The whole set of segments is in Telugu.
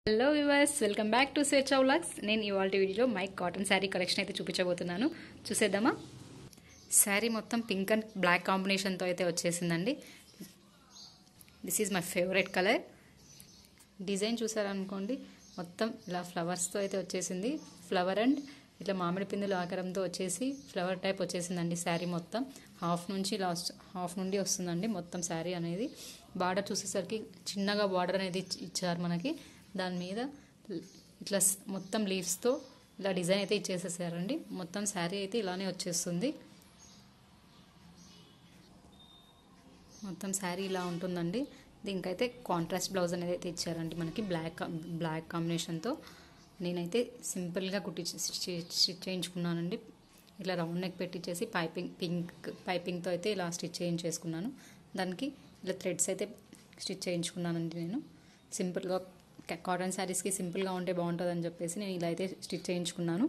Hello viewers, welcome back to Swechha vlogs. నేను ఇవాళ వీడియోలో మై కాటన్ శారీ కలెక్షన్ అయితే చూపించబోతున్నాను. చూసేద్దామా? శారీ మొత్తం పింక్ అండ్ బ్లాక్ కాంబినేషన్తో అయితే వచ్చేసిందండి. This is my favourite colour. Design చూసారనుకోండి, మొత్తం ఇలా ఫ్లవర్స్తో అయితే వచ్చేసింది. ఫ్లవర్ అండ్ ఇట్లా మామిడి పిందుల ఆకారంతో వచ్చేసి ఫ్లవర్ టైప్ వచ్చేసిందండి. శారీ మొత్తం హాఫ్ నుండి వస్తుందండి మొత్తం శారీ అనేది. బార్డర్ చూసేసరికి చిన్నగా బార్డర్ అనేది ఇచ్చారు మనకి. దాని మీద ఇట్లా మొత్తం లీవ్స్తో ఇలా డిజైన్ అయితే ఇచ్చేసేసారండి. మొత్తం శారీ అయితే ఇలానే వచ్చేస్తుంది. మొత్తం శారీ ఇలా ఉంటుందండి. దీనికైతే కాంట్రాస్ట్ బ్లౌజ్ అనేది అయితే ఇచ్చారండి మనకి బ్లాక్ కాంబినేషన్తో. నేనైతే సింపుల్గా స్టిచ్ చేయించుకున్నానండి. ఇలా రౌండ్ నెక్ పెట్టించేసి పైపింగ్తో అయితే ఇలా స్టిచ్ చేయించేసుకున్నాను. దానికి ఇలా థ్రెడ్స్ అయితే స్టిచ్ చేయించుకున్నానండి. నేను సింపుల్గా కాటన్ శారీస్కి సింపుల్గా ఉంటే బాగుంటుందని చెప్పేసి నేను ఇలా అయితే స్టిచ్ చేయించుకున్నాను.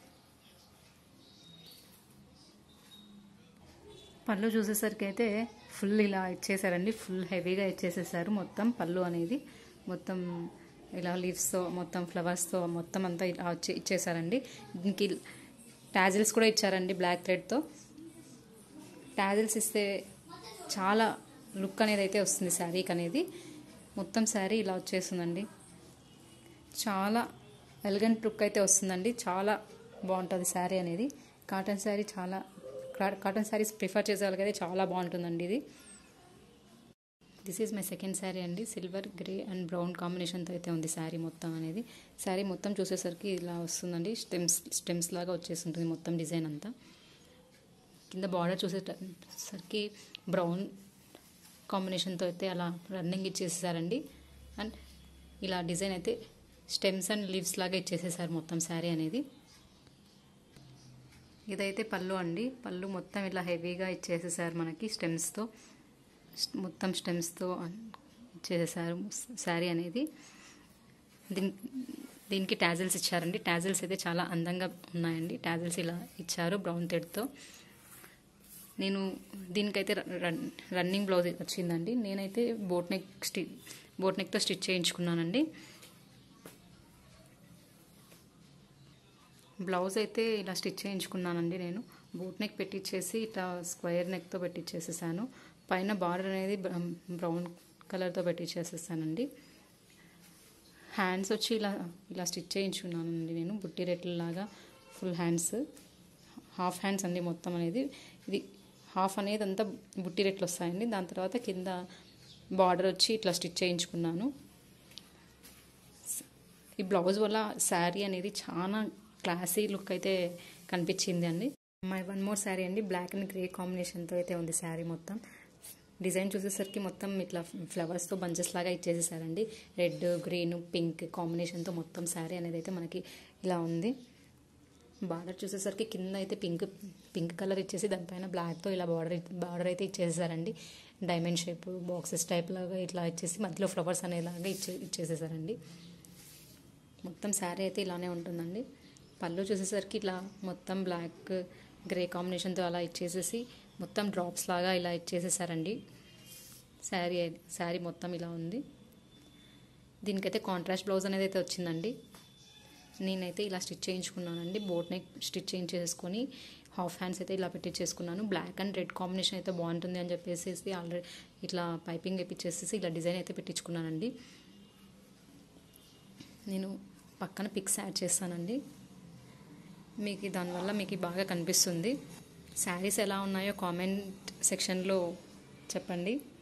పళ్ళు చూసేసరికి అయితే ఫుల్ ఇలా ఇచ్చేసారండి. ఫుల్ హెవీగా ఇచ్చేసేసారు మొత్తం పళ్ళు అనేది. మొత్తం ఇలా లీవ్స్తో మొత్తం ఫ్లవర్స్తో మొత్తం అంతా ఇలా ఇచ్చేసారండి. దీనికి టాజిల్స్ కూడా ఇచ్చారండి బ్లాక్ థ్రెడ్తో. టాజిల్స్ ఇస్తే చాలా లుక్ అనేది అయితే వస్తుంది శారీకి అనేది. మొత్తం శారీ ఇలా వచ్చేస్తుందండి. చాలా ఎలిగెంట్ లుక్ అయితే వస్తుందండి. చాలా బాగుంటుంది శారీ అనేది. కాటన్ శారీస్ ప్రిఫర్ చేసే వాళ్ళకైతే చాలా బాగుంటుందండి ఇది. This is my second sari అండి. సిల్వర్, గ్రే అండ్ బ్రౌన్ కాంబినేషన్తో అయితే ఉంది శారీ మొత్తం అనేది. శారీ మొత్తం చూసేసరికి ఇలా వస్తుందండి. స్టెమ్స్ లాగా వచ్చేస్తుంటుంది మొత్తం డిజైన్ అంతా. కింద బార్డర్ చూసేసరికి బ్రౌన్ కాంబినేషన్తో అయితే అలా రన్నింగ్ ఇచ్చేసేసారండి. అండ్ ఇలా డిజైన్ అయితే స్టెమ్స్ అండ్ లీవ్స్ లాగా ఇచ్చేసేసారు మొత్తం శారీ అనేది. ఇదైతే పళ్ళు అండి. పళ్ళు మొత్తం ఇలా హెవీగా ఇచ్చేసేసారు మనకి మొత్తం స్టెమ్స్తో ఇచ్చేసేసారు శారీ అనేది. దీనికి టాజిల్స్ ఇచ్చారండి. టాజిల్స్ అయితే చాలా అందంగా ఉన్నాయండి. టాజిల్స్ ఇలా ఇచ్చారు బ్రౌన్ థ్రెడ్తో. నేను దీనికైతే రన్నింగ్ బ్లౌజ్ వచ్చిందండి. నేనైతే బోట్ నెక్తో స్టిచ్ చేయించుకున్నానండి. బ్లౌజ్ అయితే ఇలా స్టిచ్ చేయించుకున్నానండి. నేను బోట్ నెక్ పెట్టించేసి ఇట్లా స్క్వేర్ నెక్తో పెట్టించేసేసాను. పైన బార్డర్ అనేది బ్రౌన్ కలర్తో పెట్టించేసేసానండి. హ్యాండ్స్ వచ్చి ఇలా స్టిచ్ చేయించుకున్నానండి నేను. బుట్టి రెట్లలాగా ఫుల్ హ్యాండ్స్, హాఫ్ హ్యాండ్స్ అండి మొత్తం అనేది. ఇది హాఫ్ అనేది అంతా బుట్టి రెట్లు వస్తాయండి. దాని తర్వాత కింద బార్డర్ వచ్చి ఇట్లా స్టిచ్ చేయించుకున్నాను. ఈ బ్లౌజ్ వల్ల శారీ అనేది చాలా క్లాసీ లుక్ అయితే కనిపించింది అండి. మై వన్ మోర్ శారీ అండి. బ్లాక్ అండ్ గ్రే కాంబినేషన్తో అయితే ఉంది శారీ మొత్తం. డిజైన్ చూసేసరికి మొత్తం ఇట్లా ఫ్లవర్స్తో బంచెస్ లాగా ఇచ్చేసేసారండి. రెడ్, గ్రీన్, పింక్ కాంబినేషన్తో మొత్తం శారీ అనేది అయితే మనకి ఇలా ఉంది. బార్డర్ చూసేసరికి కింద అయితే పింక్ కలర్ ఇచ్చేసి దానిపైన బ్లాక్తో ఇలా బార్డర్ అయితే ఇచ్చేసేసారండి. డైమండ్ షేప్ బాక్సెస్ టైప్ లాగా ఇట్లా ఇచ్చేసి మధ్యలో ఫ్లవర్స్ అనేలాగా ఇచ్చేసేసారండి. మొత్తం శారీ అయితే ఇలానే ఉంటుందండి. పళ్ళు చూసేసరికి ఇట్లా మొత్తం బ్లాక్, గ్రే కాంబినేషన్తో అలా ఇచ్చేసేసి మొత్తం డ్రాప్స్ లాగా ఇలా ఇచ్చేసేసారండి. శారీ మొత్తం ఇలా ఉంది. దీనికైతే కాంట్రాస్ట్ బ్లౌజ్ అనేది అయితే వచ్చిందండి. నేనైతే ఇలా స్టిచ్ చేయించుకున్నానండి. బోట్ నెక్ స్టిచ్ చేయించేసుకొని హాఫ్ హ్యాండ్స్ అయితే ఇలా పెట్టించేసుకున్నాను. బ్లాక్ అండ్ రెడ్ కాంబినేషన్ అయితే బాగుంటుంది అని చెప్పేసి ఆల్రెడీ ఇట్లా పైపింగ్ వేపించేసేసి ఇలా డిజైన్ అయితే పెట్టించుకున్నానండి. నేను పక్కన పిక్స్ యాడ్ చేస్తానండి. దానివల్ల మీకు బాగా కనిపిస్తుంది. శారీస్ ఎలా ఉన్నాయో కామెంట్ సెక్షన్లో చెప్పండి.